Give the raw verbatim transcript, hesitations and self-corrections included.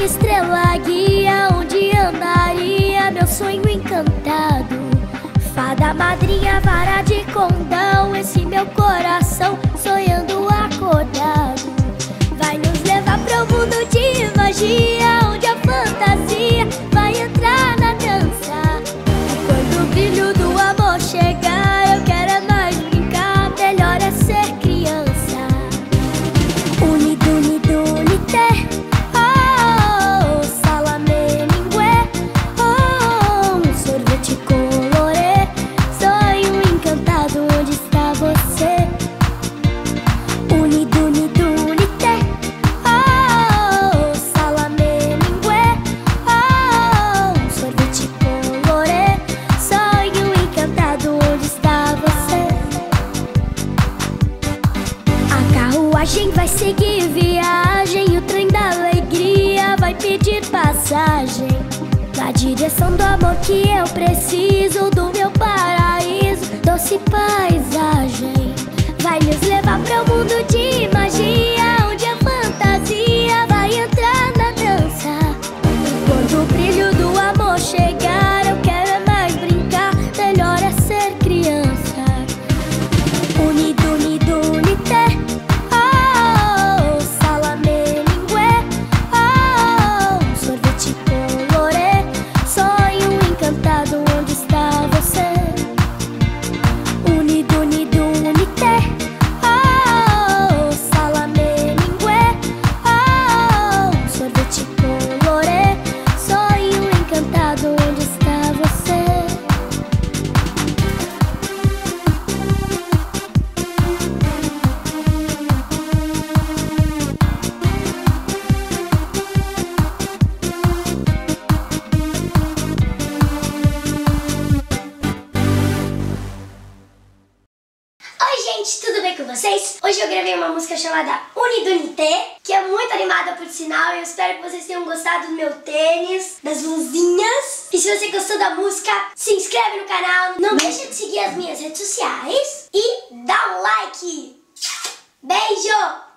minha estrela guia, onde andaria meu sonho encantado. Fada madrinha, vara de condão, esse meu coração sonhando acordado. Vai nos levar pro mundo de magia, onde a fantasia vai entrar na dança. E quando o brilho do amor chegar, eu quero é mais brincar, melhor é ser criança. Unido, unido, unité, oh, salamé, lingué, oh, sorvete colorê, sonho encantado, onde está você? Unido, unido, unité, oh, salamé, lingué, oh, sorvete colorê, sonho encantado, onde está você? A carruagem vai seguir viagem, o trem da alegria vai pedir passagem, na direção do amor que eu preciso, do meu paraíso, doce paisagem. Vai nos levar pro mundo de magia, onde a fantasia vai entrar na dança. E quando o brilho do amor chegar, eu quero é mais brincar, melhor é ser criança. Unido, unido, unité, oh, salamé, lingué, oh, sorvete colorê, sonho encantado, onde está você? Unido, unido, unité, oh, salamé, lingué, oh, sorvete colorê, sonho encantado, onde está você? Oi gente, tudo bem com vocês? Hoje eu gravei uma música chamada Unido Unité, que é muito animada por sinal. Eu espero que vocês tenham gostado do meu tênis, das luzinhas. E se você gostou da música, se inscreve no canal. Não deixa de seguir as minhas redes sociais e dá um like. Beijo!